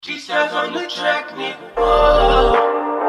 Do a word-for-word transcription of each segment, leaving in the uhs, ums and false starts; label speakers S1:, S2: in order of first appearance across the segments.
S1: G-Styles on the track, nigga. Oh.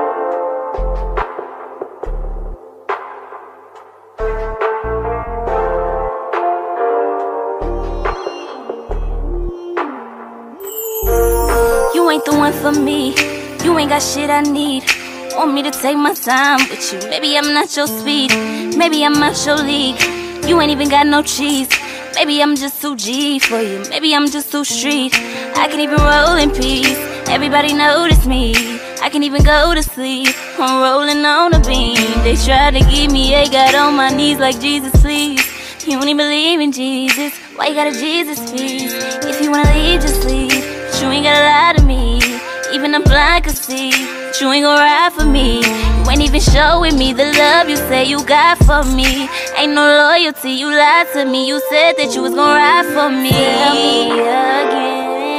S2: You ain't the one for me. You ain't got shit I need. Want me to take my time with you. Maybe I'm not your speed. Maybe I'm out your league. You ain't even got no cheese. Maybe I'm just too G for you. Maybe I'm just too street. I can even roll in peace. Everybody notice me. I can even go to sleep. I'm rolling on a beam. They try to give me a God on my knees like Jesus, please. You don't even believe in Jesus. Why you got a Jesus feast? If you wanna leave, just leave. But you ain't gotta lie to me. Even a blind could see. But you ain't gon' ride for me. You ain't even showing me the love you say you got for me. Ain't no loyalty, you lied to me. You said that you was gon' ride for me. Tell me again.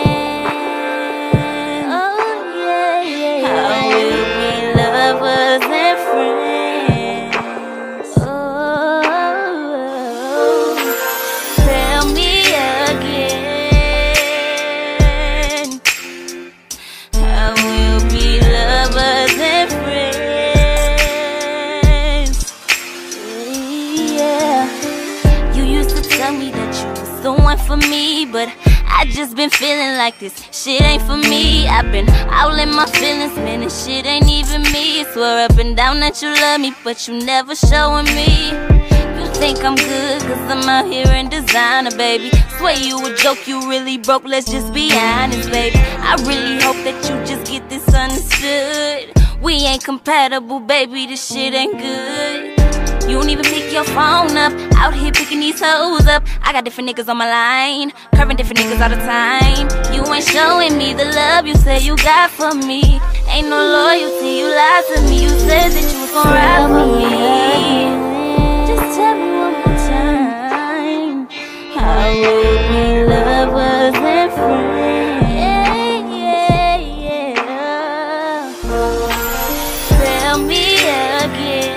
S2: For me, but I just been feeling like this shit ain't for me. I've been all in my feelings, man, and shit ain't even me. Swear up and down that you love me, but you never showing me. You think I'm good, cause I'm out here in designer, baby. Swear you a joke, you really broke, let's just be honest, baby. I really hope that you just get this understood. We ain't compatible, baby, this shit ain't good. You don't even pick your phone up. Out here picking these hoes up. I got different niggas on my line, curving different niggas all the time. You ain't showing me the love you say you got for me. Ain't no loyalty, you lied to me. You said that you was gon' ride for me. Just tell me one more time. How would we lovers and friends? Yeah, yeah, yeah. Tell me again.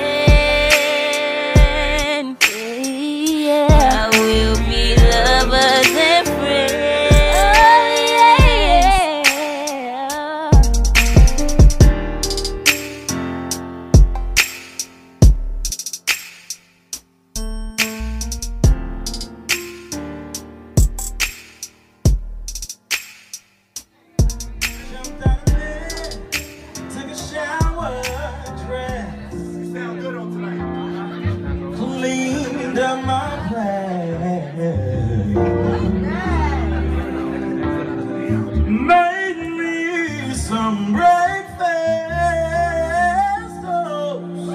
S1: Made me some breakfast, oh,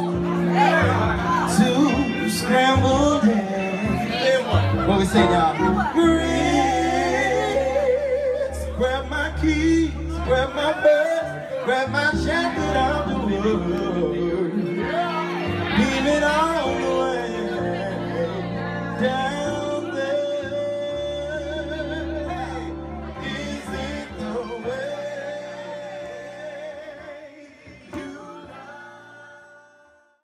S1: two scrambled eggs. What we say, y'all? Grits, grab my keys, grab my bus, grab my jacket out the wood. Leave it all.